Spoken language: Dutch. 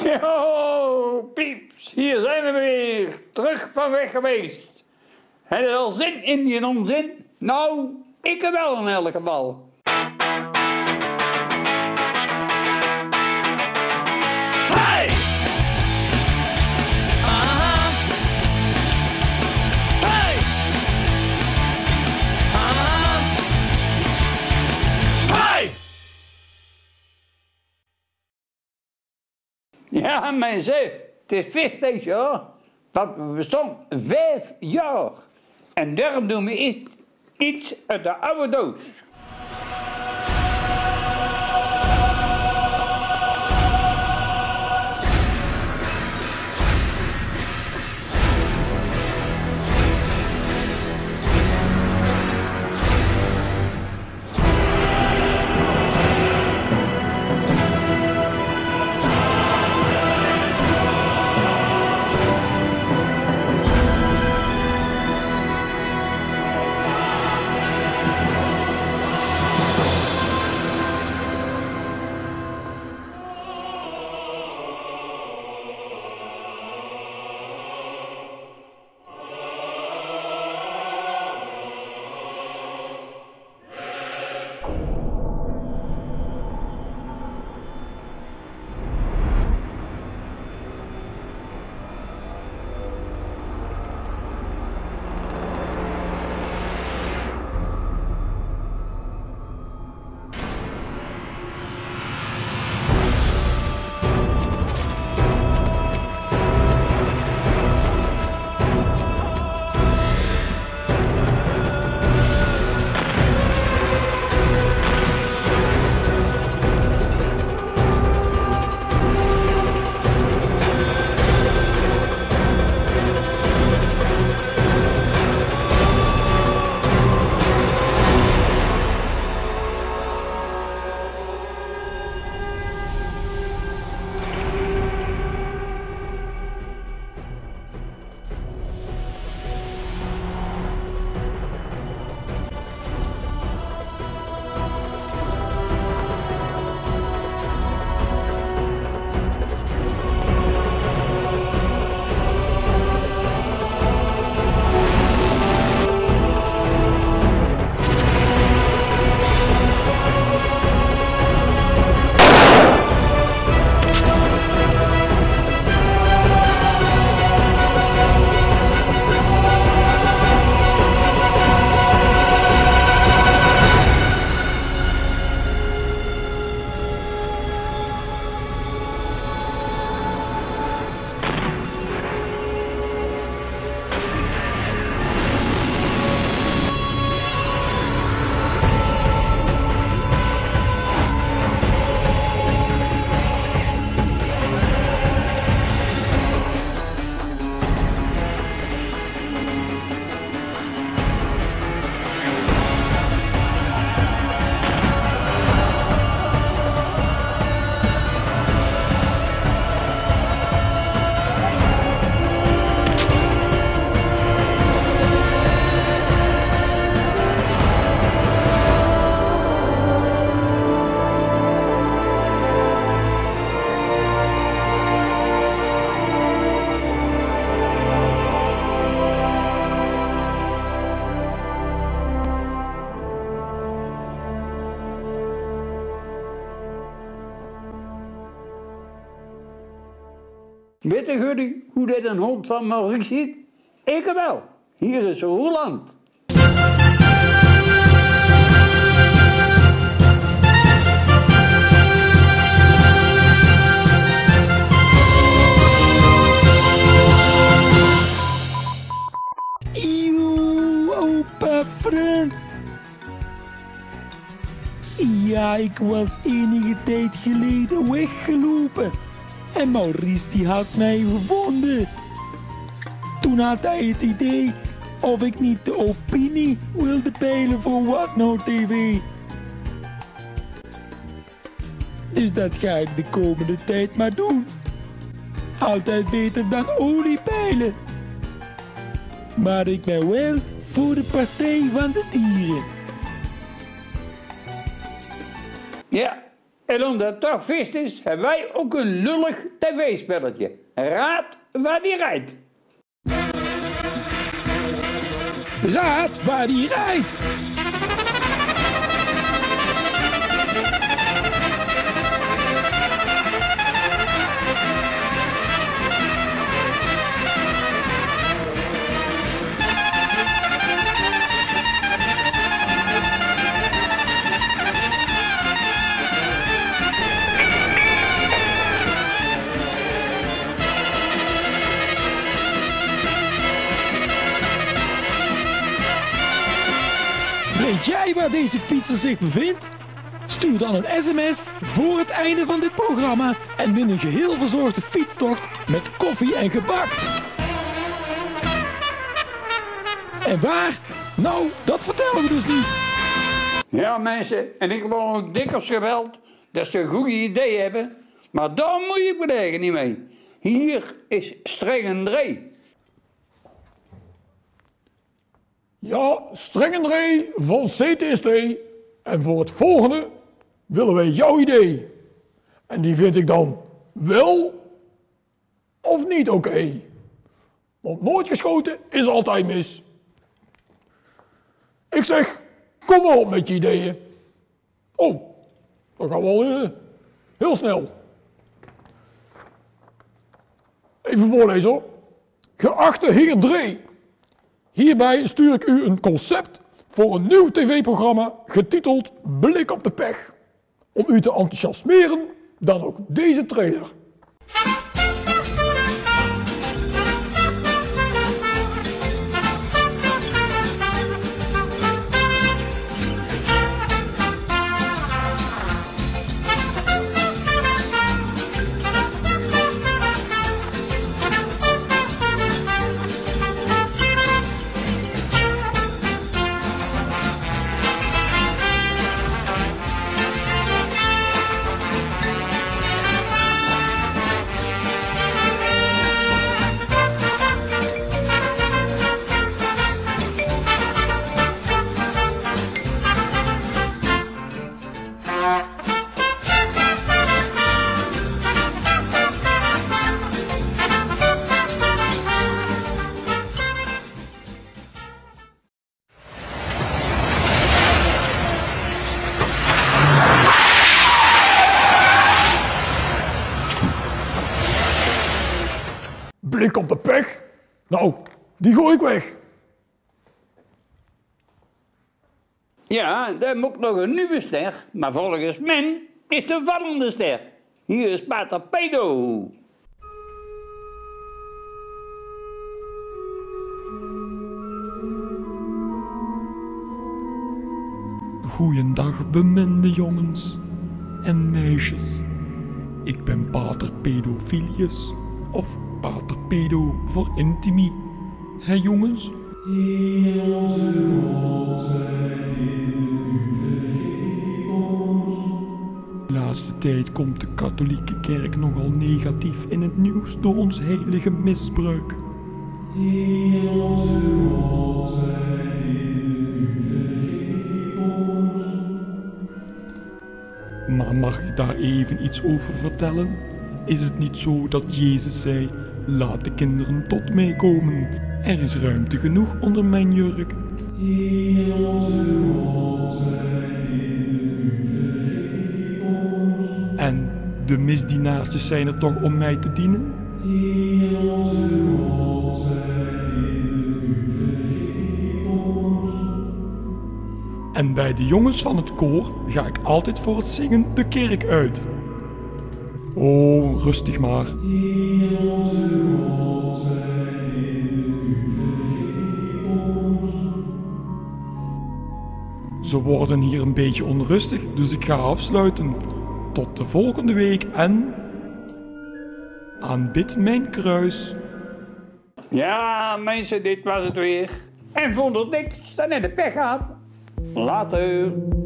Yo, pieps, hier zijn we weer, terug van weg geweest. Heb je al zin in die onzin? Nou, ik wel in elk geval. Hey! Hey! Hey! Ja, mensen, het is feestdag, hoor. Dat bestond 5 jaar. En daarom doen we iets uit de oude doos. Weet jullie hoe dit een hond van Maurice ziet? Ik wel. Hier is Roland. Eeuw, opa Frans. Ja, ik was enige tijd geleden weggelopen. En Maurice die had mij gevonden. Toen had hij het idee of ik niet de opinie wilde peilen voor Wat Nou TV. Dus dat ga ik de komende tijd maar doen. Altijd beter dan olie peilen. Maar ik ben wel voor de Partij van de Dieren. Ja, En omdat het toch feest is, hebben wij ook een lullig tv-spelletje. Raad waar die rijdt. Raad waar die rijdt. Weet jij waar deze fietser zich bevindt? Stuur dan een sms voor het einde van dit programma en win een geheel verzorgde fietstocht met koffie en gebak. En waar? Nou, dat vertellen we dus niet. Ja mensen, en ik heb ook dikwijls gebeld dat ze een goed idee hebben, maar daar moet je me eigenlijk niet mee. Hier is Strengendree. Ja, Strengendree van CTST. En voor het volgende willen wij jouw idee. En die vind ik dan wel of niet oké. Want nooit geschoten is altijd mis. Ik zeg, kom maar op met je ideeën. Oh, dat gaat wel heel snel. Even voorlezen hoor. Geachte heer Dree. Hierbij stuur ik u een concept voor een nieuw tv-programma getiteld Blik op de Pech. Om u te enthousiasmeren, dan ook deze trailer. Blik op de pech? Nou, die gooi ik weg. Ja, daar moet nog een nieuwe ster, maar volgens men is de vallende ster. Hier is Pater Pedo. Goeiedag beminde jongens en meisjes. Ik ben Pater Pedofilius of Pater Pedo voor Intimi. Hé jongens? De laatste tijd komt de katholieke kerk nogal negatief in het nieuws door ons heilige misbruik. Maar mag ik daar even iets over vertellen? Is het niet zo dat Jezus zei, laat de kinderen tot mij komen. Er is ruimte genoeg onder mijn jurk. En de misdienaartjes zijn er toch om mij te dienen? En bij de jongens van het koor ga ik altijd voor het zingen de kerk uit. Oh, rustig maar. Ze worden hier een beetje onrustig, dus ik ga afsluiten. Tot de volgende week en aanbid mijn kruis. Ja, mensen, dit was het weer. En vond het niks, dan in de pech gehad. Later.